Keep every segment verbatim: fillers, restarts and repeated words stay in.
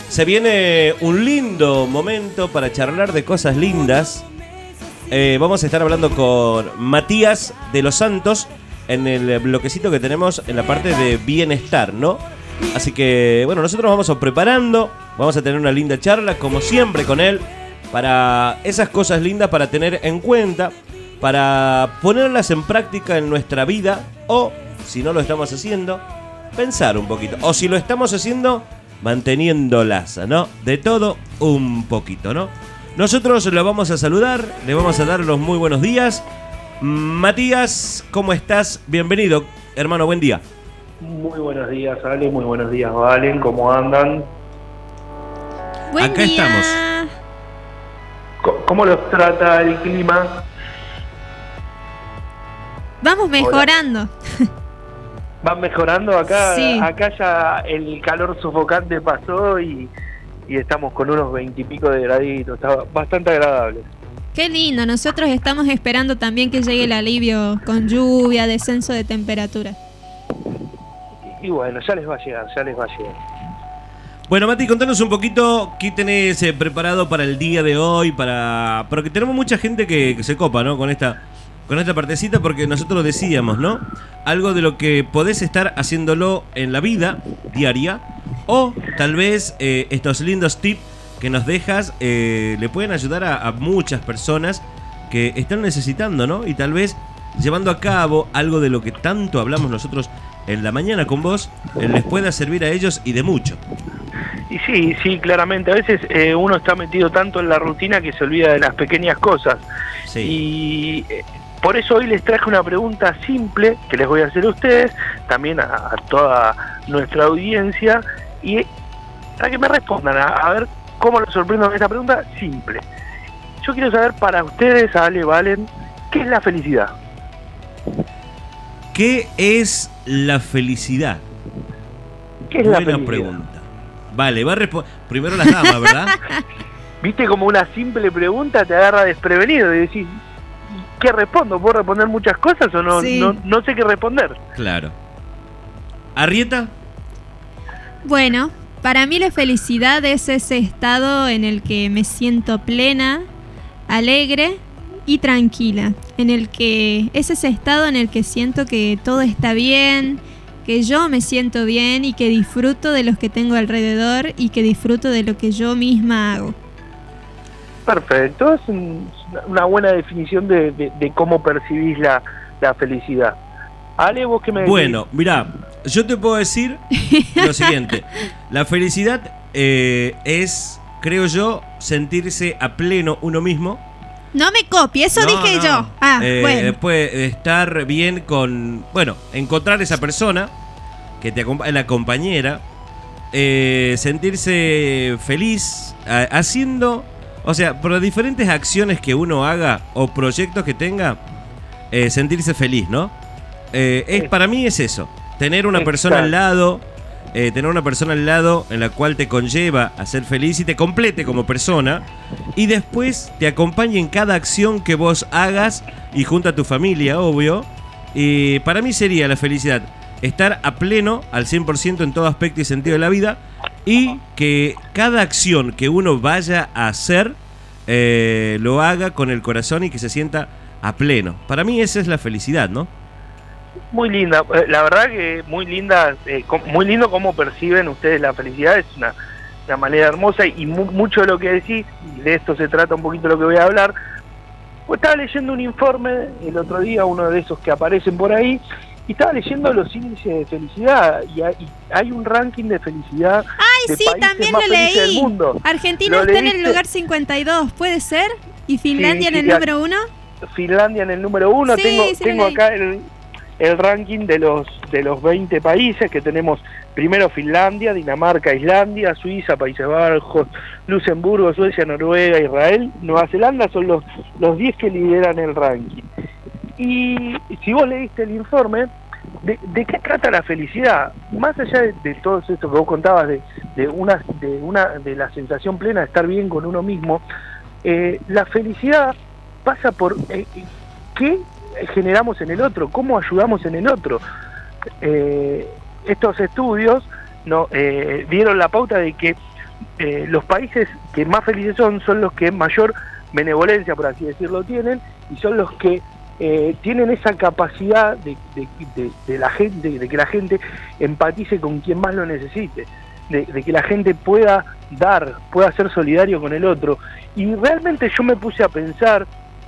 Se viene un lindo momento para charlar de cosas lindas. Eh, vamos a estar hablando con Matías de los Santos en el bloquecito que tenemos en la parte de bienestar, ¿no? Así que, bueno, nosotros vamos a preparando, vamos a tener una linda charla, como siempre, con él, para esas cosas lindas para tener en cuenta, para ponerlas en práctica en nuestra vida, o, si no lo estamos haciendo, pensar un poquito. O si lo estamos haciendo, manteniéndolas, ¿no? De todo un poquito, ¿no? Nosotros lo vamos a saludar, le vamos a dar los muy buenos días. Matías, ¿cómo estás? Bienvenido, hermano, buen día. Muy buenos días, Ale, muy buenos días, Valen, ¿cómo andan? Buen Acá día. estamos. ¿Cómo los trata el clima? Vamos mejorando. ¿Van mejorando acá? Sí. Acá ya el calor sofocante pasó y, y estamos con unos veintipico de graditos, está bastante agradable. Qué lindo, nosotros estamos esperando también que llegue el alivio con lluvia, descenso de temperatura. Y, y bueno, ya les va a llegar, ya les va a llegar. Bueno, Mati, contanos un poquito qué tenés eh, preparado para el día de hoy, para porque tenemos mucha gente que, que se copa, ¿no? Con esta, con esta partecita, porque nosotros decíamos, ¿no? Algo de lo que podés estar haciéndolo en la vida diaria, o tal vez eh, estos lindos tips que nos dejas eh, le pueden ayudar a, a muchas personas que están necesitando, ¿no? Y tal vez llevando a cabo algo de lo que tanto hablamos nosotros en la mañana con vos, eh, les pueda servir a ellos y de mucho. Y sí, sí, claramente, a veces eh, uno está metido tanto en la rutina que se olvida de las pequeñas cosas. Sí. Y eh, por eso hoy les traje una pregunta simple que les voy a hacer a ustedes, también a, a toda nuestra audiencia, y para que me respondan, a, a ver cómo los sorprendo con esta pregunta simple. Yo quiero saber para ustedes, Ale, Valen, ¿qué es la felicidad? ¿Qué es la felicidad? ¿Qué es Buena la felicidad? pregunta. Vale, va a responder primero las damas, ¿verdad? Viste, como una simple pregunta te agarra desprevenido y decís, ¿qué respondo? ¿Puedo responder muchas cosas o no? Sí. No, no sé qué responder. Claro. ¿Arrieta? Bueno, para mí la felicidad es ese estado en el que me siento plena, alegre y tranquila. En el que es ese estado en el que siento que todo está bien, que yo me siento bien y que disfruto de los que tengo alrededor y que disfruto de lo que yo misma hago. Perfecto, es un- una buena definición de, de- de cómo percibís la, la felicidad. Ale, ¿vos qué me decís? Bueno, mirá, yo te puedo decir lo siguiente. La felicidad eh, es, creo yo, sentirse a pleno uno mismo. No me copie, eso No, dije no. yo. Ah, Eh, bueno. Puede estar bien con, bueno, encontrar esa persona que te acompaña, la compañera, eh, sentirse feliz a- haciendo, o sea, por las diferentes acciones que uno haga o proyectos que tenga, eh, sentirse feliz, ¿no? Eh, es, Sí. para mí es eso, tener una persona al Exacto. lado, eh, tener una persona al lado en la cual te conlleva a ser feliz y te complete como persona, y después te acompañe en cada acción que vos hagas y junto a tu familia, obvio. Y para mí sería la felicidad estar a pleno, al cien por ciento en todo aspecto y sentido de la vida, y que cada acción que uno vaya a hacer eh, lo haga con el corazón y que se sienta a pleno. Para mí esa es la felicidad, ¿no? Muy linda, eh, la verdad que muy linda, eh, com- muy lindo cómo perciben ustedes la felicidad, es una, una manera hermosa y mu- mucho de lo que decís, y de esto se trata un poquito lo que voy a hablar. Pues estaba leyendo un informe el otro día, uno de esos que aparecen por ahí, y estaba leyendo los índices de felicidad, y hay, y hay un ranking de felicidad Ay, de sí, países también más lo felices del leí. mundo. Argentina ¿Lo está en el leíste? lugar cincuenta y dos, ¿puede ser? ¿Y Finlandia Sí, en el sí, número uno? Finlandia en el número uno, Sí, tengo, sí lo tengo leí. acá el, el ranking de los de los veinte países que tenemos. Primero Finlandia, Dinamarca, Islandia, Suiza, Países Bajos, Luxemburgo, Suecia, Noruega, Israel, Nueva Zelanda, son los los diez que lideran el ranking. Y si vos leíste el informe, ¿de, de qué trata la felicidad? Más allá de, de todo esto que vos contabas, de, de, una, de, una, de la sensación plena de estar bien con uno mismo, eh, la felicidad pasa por eh, qué generamos en el otro, cómo ayudamos en el otro. Eh, estos estudios no eh, dieron la pauta de que eh, los países que más felices son, son los que mayor benevolencia, por así decirlo, tienen, y son los que eh, tienen esa capacidad de, de, de, de la gente, de que la gente empatice con quien más lo necesite, de, de que la gente pueda dar, pueda ser solidario con el otro. Y realmente yo me puse a pensar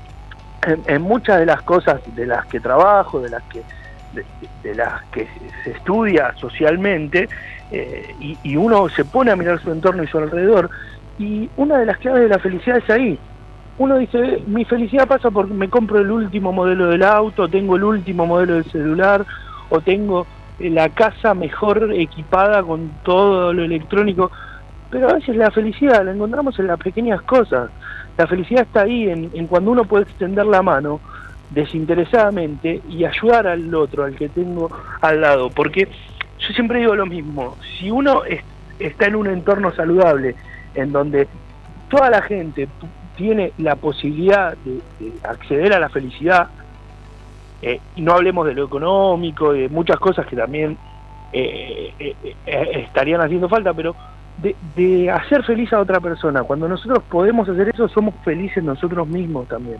en, en muchas de las cosas de las que trabajo, de las que de, de las que se estudia socialmente, eh, y, y uno se pone a mirar su entorno y su alrededor, y una de las claves de la felicidad es ahí. Uno dice, mi felicidad pasa porque me compro el último modelo del auto, tengo el último modelo del celular, o tengo la casa mejor equipada con todo lo electrónico. Pero a veces la felicidad la encontramos en las pequeñas cosas. La felicidad está ahí, en, en cuando uno puede extender la mano desinteresadamente y ayudar al otro, al que tengo al lado. Porque yo siempre digo lo mismo, si uno es, está en un entorno saludable, en donde toda la gente tiene la posibilidad de, de acceder a la felicidad, eh, y no hablemos de lo económico, de muchas cosas que también eh, eh, eh, estarían haciendo falta, pero de, de hacer feliz a otra persona. Cuando nosotros podemos hacer eso, somos felices nosotros mismos también.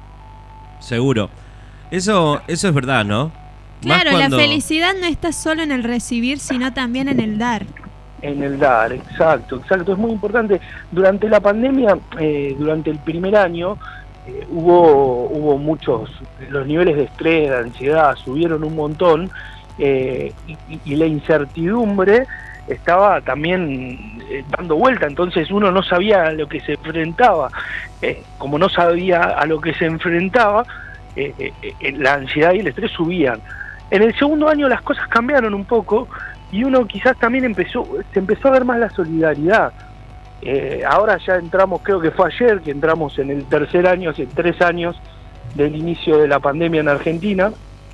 Seguro. Eso, eso es verdad, ¿no? Claro, cuando... la felicidad no está solo en el recibir, sino también en el dar. En el dar, exacto, exacto. Es muy importante. Durante la pandemia, eh, durante el primer año, eh, hubo hubo muchos, los niveles de estrés, de ansiedad subieron un montón, eh, y, y la incertidumbre estaba también eh, dando vuelta, entonces uno no sabía a lo que se enfrentaba. Eh, como no sabía a lo que se enfrentaba, eh, eh, eh, la ansiedad y el estrés subían. En el segundo año las cosas cambiaron un poco, y uno quizás también empezó, se empezó a ver más la solidaridad. Eh, ahora ya entramos, creo que fue ayer, que entramos en el tercer año, hace tres años del inicio de la pandemia en Argentina.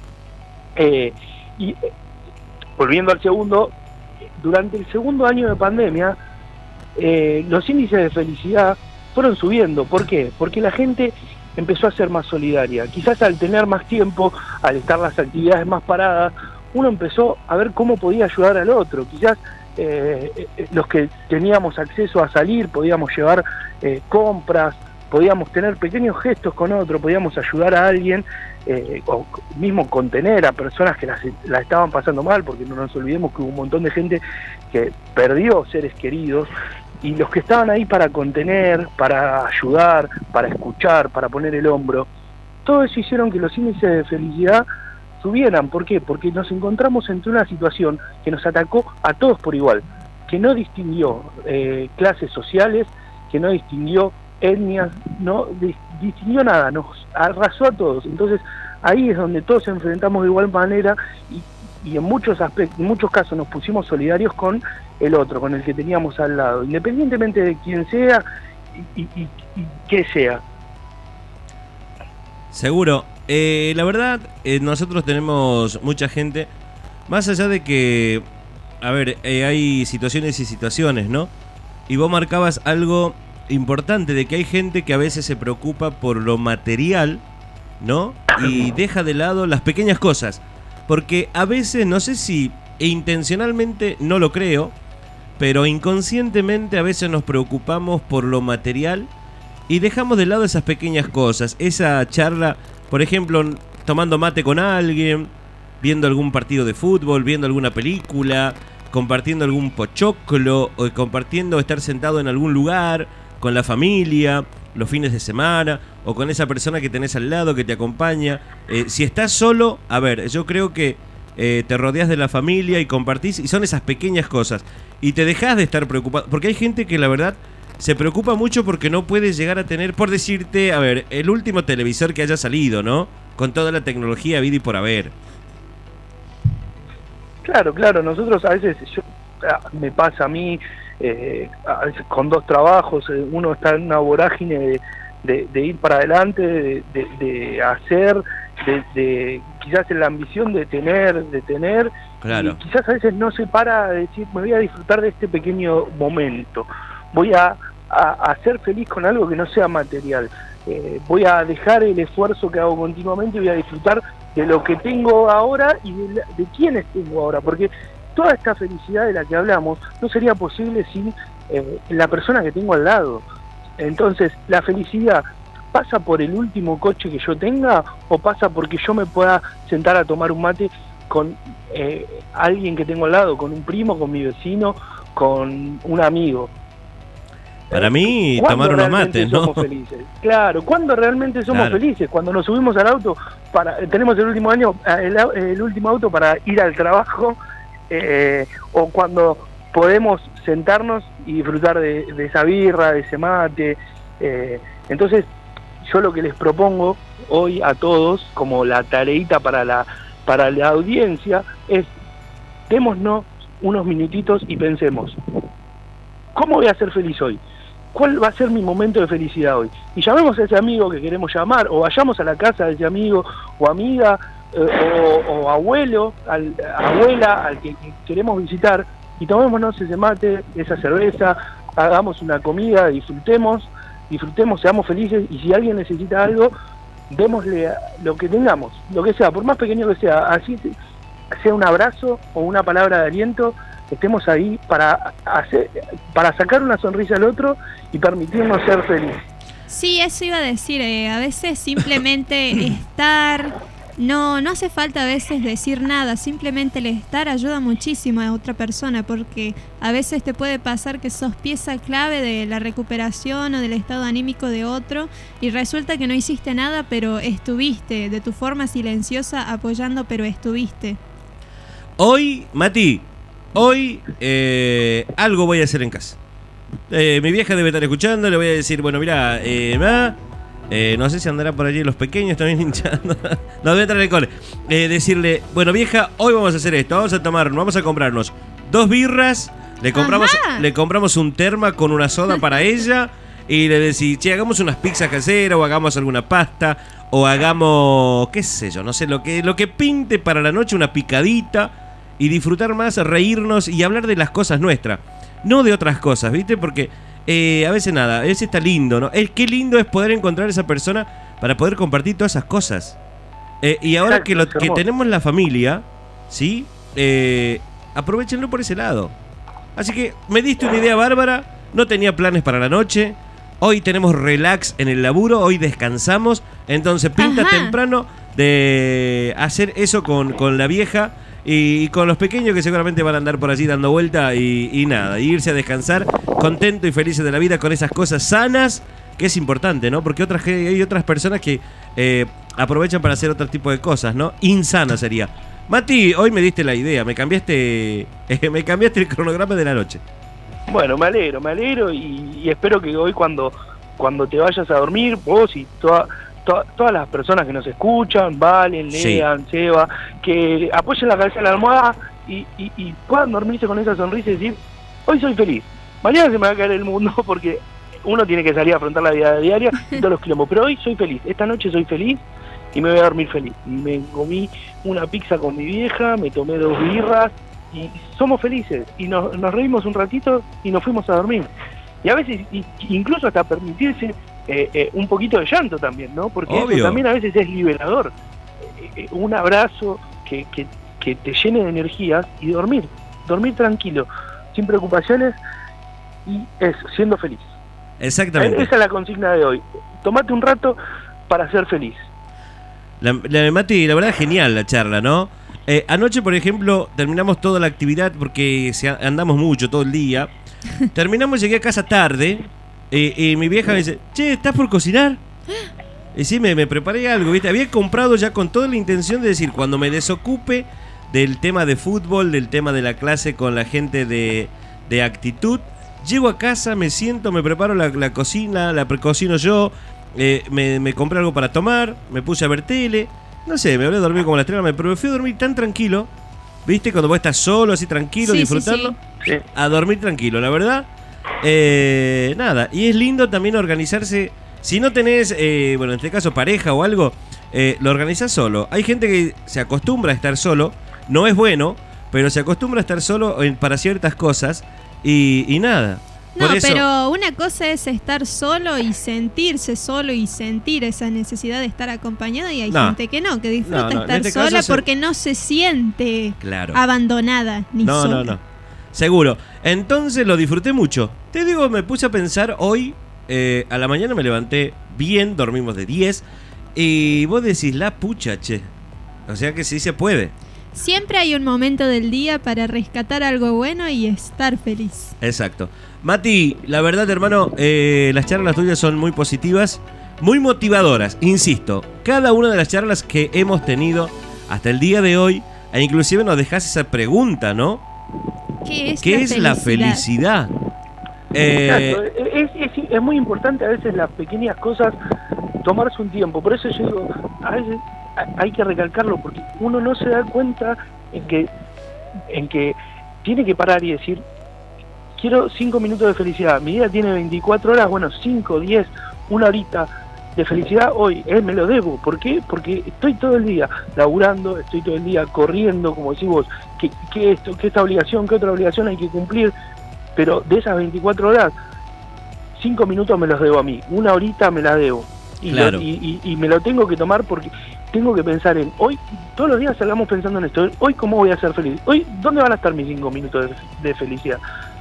Eh, y eh, volviendo al segundo, durante el segundo año de pandemia, eh, los índices de felicidad fueron subiendo. ¿Por qué? Porque la gente empezó a ser más solidaria. Quizás al tener más tiempo, al estar las actividades más paradas, uno empezó a ver cómo podía ayudar al otro. Quizás eh, eh, los que teníamos acceso a salir, podíamos llevar eh, compras, podíamos tener pequeños gestos con otro, podíamos ayudar a alguien, eh, o mismo contener a personas que la, la estaban pasando mal, porque no nos olvidemos que hubo un montón de gente que perdió seres queridos, y los que estaban ahí para contener, para ayudar, para escuchar, para poner el hombro, todo eso hicieron que los índices de felicidad subieran. ¿Por qué? Porque nos encontramos entre una situación que nos atacó a todos por igual, que no distinguió eh, clases sociales, que no distinguió etnias, no distinguió nada, nos arrasó a todos. Entonces ahí es donde todos enfrentamos de igual manera, y, y en muchos aspectos, en muchos casos nos pusimos solidarios con el otro, con el que teníamos al lado, independientemente de quién sea y, y, y, y qué sea. Seguro. Eh, la verdad, eh, nosotros tenemos mucha gente, más allá de que, a ver, eh, hay situaciones y situaciones, ¿no? Y vos marcabas algo importante, de que hay gente que a veces se preocupa por lo material, ¿no? Y deja de lado las pequeñas cosas. Porque a veces, no sé si e intencionalmente, no lo creo, pero inconscientemente a veces nos preocupamos por lo material y dejamos de lado esas pequeñas cosas. Esa charla, por ejemplo, tomando mate con alguien, viendo algún partido de fútbol, viendo alguna película, compartiendo algún pochoclo, o compartiendo estar sentado en algún lugar con la familia los fines de semana, o con esa persona que tenés al lado que te acompaña. Eh, si estás solo, a ver, yo creo que eh, te rodeas de la familia y compartís, y son esas pequeñas cosas, y te dejás de estar preocupado, porque hay gente que la verdad se preocupa mucho porque no puede llegar a tener, por decirte, a ver, el último televisor que haya salido, ¿no? Con toda la tecnología vida y por haber. Claro, claro, nosotros a veces, yo, me pasa a mí, eh, a veces con dos trabajos, eh, uno está en una vorágine de, de, de ir para adelante, de, de, de hacer, de, de quizás en la ambición de tener, de tener, claro. Y quizás a veces no se para de decir, me voy a disfrutar de este pequeño momento, voy a, a, a ser feliz con algo que no sea material, eh, voy a dejar el esfuerzo que hago continuamente y voy a disfrutar de lo que tengo ahora y de, la, de quienes tengo ahora, porque toda esta felicidad de la que hablamos no sería posible sin eh, la persona que tengo al lado. Entonces, la felicidad pasa por el último coche que yo tenga o pasa porque yo me pueda sentar a tomar un mate con eh, alguien que tengo al lado, con un primo, con mi vecino, con un amigo. Para mí, tomar unos mates, ¿no? Somos felices? Claro, ¿cuándo realmente somos Claro. felices? Cuando nos subimos al auto, para tenemos el último año, el, el último auto para ir al trabajo, eh, o cuando podemos sentarnos y disfrutar de, de esa birra, de ese mate. Eh, entonces, yo lo que les propongo hoy a todos, como la tareita para la, para la audiencia, es démonos unos minutitos y pensemos, ¿cómo voy a ser feliz hoy? ¿Cuál va a ser mi momento de felicidad hoy? Y llamemos a ese amigo que queremos llamar, o vayamos a la casa de ese amigo o amiga, eh, o, o abuelo, al, abuela, al que, que queremos visitar, y tomémonos ese mate, esa cerveza, hagamos una comida, disfrutemos, disfrutemos, seamos felices, y si alguien necesita algo, démosle lo que tengamos, lo que sea, por más pequeño que sea, así sea un abrazo o una palabra de aliento, estemos ahí para hacer, para sacar una sonrisa al otro y permitirnos ser felices. Sí, eso iba a decir, eh, a veces simplemente estar, no, no hace falta a veces decir nada, simplemente el estar ayuda muchísimo a otra persona, porque a veces te puede pasar que sos pieza clave de la recuperación o del estado anímico de otro y resulta que no hiciste nada, pero estuviste de tu forma silenciosa apoyando, pero estuviste. Hoy, Mati, hoy eh, algo voy a hacer en casa. Eh, mi vieja debe estar escuchando, le voy a decir, bueno, mira, eh, ma, eh, no sé si andará por allí los pequeños también hinchando. No, voy a entrar en el cole. Eh, decirle, bueno, vieja, hoy vamos a hacer esto, vamos a tomar, vamos a comprarnos dos birras, le compramos, le compramos un terma con una soda para ella y le decís, che, hagamos unas pizzas caseras o hagamos alguna pasta o hagamos, qué sé yo, no sé, lo que, lo que pinte para la noche, una picadita. Y disfrutar más, reírnos y hablar de las cosas nuestras, no de otras cosas, ¿viste? Porque eh, a veces nada, a veces está lindo, ¿no? El, qué lindo es poder encontrar a esa persona para poder compartir todas esas cosas. Eh, y ahora Exacto, que, lo, que tenemos la familia, ¿sí? Eh, aprovechenlo por ese lado. Así que me diste una idea bárbara, no tenía planes para la noche, hoy tenemos relax en el laburo, hoy descansamos, entonces pinta Ajá. temprano de hacer eso con, con la vieja. Y, y con los pequeños que seguramente van a andar por allí dando vuelta y, y nada, y irse a descansar contento y felices de la vida con esas cosas sanas, que es importante, ¿no? Porque otras, hay otras personas que eh, aprovechan para hacer otro tipo de cosas, ¿no? Insana sería. Mati, hoy me diste la idea, me cambiaste, eh, me cambiaste el cronograma de la noche. Bueno, me alegro, me alegro y, y espero que hoy cuando, cuando te vayas a dormir, vos y toda... To todas las personas que nos escuchan, Valen, Lean, sí. Seba, que apoyen la cabeza en la almohada y, y, y puedan dormirse con esa sonrisa y decir, hoy soy feliz, mañana se me va a caer el mundo porque uno tiene que salir a afrontar la vida diaria y todos los quilombos, pero hoy soy feliz, esta noche soy feliz y me voy a dormir feliz. Me comí una pizza con mi vieja, me tomé dos birras y somos felices y nos, nos reímos un ratito y nos fuimos a dormir. Y a veces y, incluso hasta permitirse Eh, eh, un poquito de llanto también, ¿no? Porque Obvio. eso también a veces es liberador. Eh, eh, un abrazo que, que, que te llene de energías y dormir, dormir tranquilo, sin preocupaciones y eso, siendo feliz. Exactamente. Eh, esa es la consigna de hoy. Tomate un rato para ser feliz. La, la Mati, la verdad, genial la charla, ¿no? Eh, anoche, por ejemplo, terminamos toda la actividad porque se, andamos mucho todo el día. Terminamos, llegué a casa tarde. Y, y mi vieja me dice, che, ¿estás por cocinar? Y sí, me, me preparé algo, ¿viste? Había comprado ya con toda la intención de decir, cuando me desocupe del tema de fútbol, del tema de la clase con la gente de, de actitud, llego a casa, me siento, me preparo la, la cocina, la precocino yo, eh, me, me compré algo para tomar, me puse a ver tele, no sé, me habré dormido como las tres, pero me fui a dormir tan tranquilo, ¿viste? Cuando vos estás solo, así tranquilo, sí, disfrutando, sí, sí. A dormir tranquilo, la verdad. Eh, nada, y es lindo también organizarse. Si no tenés, eh, bueno, en este caso pareja o algo, eh, lo organizás solo. Hay gente que se acostumbra a estar solo, no es bueno, pero se acostumbra a estar solo en, para ciertas cosas y, y nada. No, Por eso, pero una cosa es estar solo y sentirse solo y sentir esa necesidad de estar acompañado y hay No. gente que no, que disfruta No, no, en estar este sola caso se- porque no se siente claro. abandonada ni No, sola. no, no. Seguro. Entonces lo disfruté mucho. Te digo, me puse a pensar hoy, eh, a la mañana me levanté bien, dormimos de diez, y vos decís, la pucha, che. O sea que sí se puede. Siempre hay un momento del día para rescatar algo bueno y estar feliz. Exacto. Mati, la verdad, hermano, eh, las charlas tuyas son muy positivas, muy motivadoras, insisto. Cada una de las charlas que hemos tenido hasta el día de hoy, e inclusive nos dejás esa pregunta, ¿no? ¿Qué es, ¿Qué la, es felicidad? la felicidad? Eh, Exacto. Es, es, es muy importante a veces las pequeñas cosas, tomarse un tiempo. Por eso yo digo, a veces hay que recalcarlo, porque uno no se da cuenta en que, en que tiene que parar y decir, quiero cinco minutos de felicidad. Mi vida tiene veinticuatro horas, bueno, cinco, diez, una horita de felicidad hoy, eh, me lo debo. ¿Por qué? Porque estoy todo el día laburando, estoy todo el día corriendo, como decís vos, que, que esto, que esta obligación, que otra obligación hay que cumplir, pero de esas veinticuatro horas, cinco minutos me los debo a mí, una horita me la debo. Y, claro. lo, y, y, y me lo tengo que tomar porque tengo que pensar en, hoy, todos los días salgamos pensando en esto, hoy cómo voy a ser feliz, hoy, ¿dónde van a estar mis cinco minutos de, de felicidad?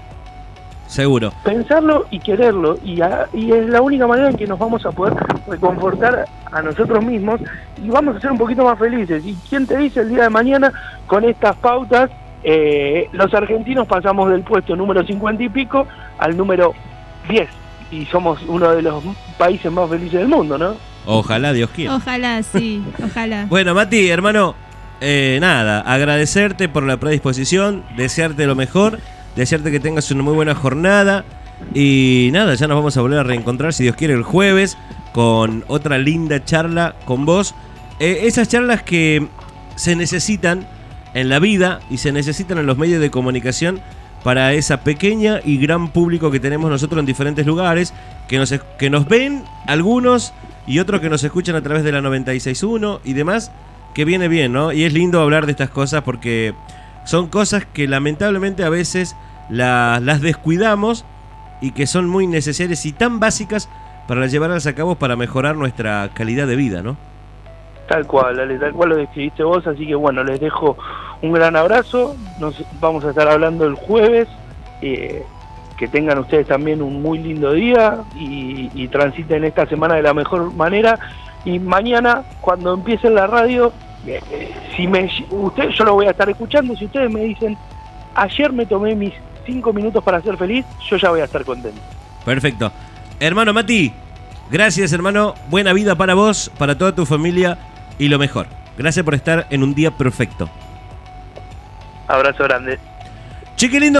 Seguro. Pensarlo y quererlo, y, a, y es la única manera en que nos vamos a poder reconfortar a nosotros mismos y vamos a ser un poquito más felices. ¿Y quién te dice el día de mañana, con estas pautas, eh, los argentinos pasamos del puesto número cincuenta y pico al número diez? Y somos uno de los países más felices del mundo, ¿no? Ojalá, Dios quiera. Ojalá, sí, ojalá. Bueno, Mati, hermano, eh, nada, agradecerte por la predisposición, desearte lo mejor, desearte que tengas una muy buena jornada y nada, ya nos vamos a volver a reencontrar, si Dios quiere, el jueves con otra linda charla con vos. Eh, esas charlas que se necesitan en la vida y se necesitan en los medios de comunicación para esa pequeña y gran público que tenemos nosotros en diferentes lugares, que nos, que nos ven algunos y otros que nos escuchan a través de la noventa y seis punto uno y demás, que viene bien, ¿no? Y es lindo hablar de estas cosas porque son cosas que lamentablemente a veces la, las descuidamos y que son muy necesarias y tan básicas para llevarlas a cabo para mejorar nuestra calidad de vida, ¿no? Tal cual, Ale, tal cual lo describiste vos, así que bueno, les dejo un gran abrazo, nos vamos a estar hablando el jueves, eh, que tengan ustedes también un muy lindo día y, y transiten esta semana de la mejor manera, y mañana cuando empiece la radio, eh, eh, si me, usted, yo lo voy a estar escuchando, si ustedes me dicen, ayer me tomé mis cinco minutos para ser feliz, yo ya voy a estar contento. Perfecto. Hermano Mati, gracias, hermano, buena vida para vos, para toda tu familia y lo mejor. Gracias por estar en un día perfecto. Abrazo grande. Chiquilindo.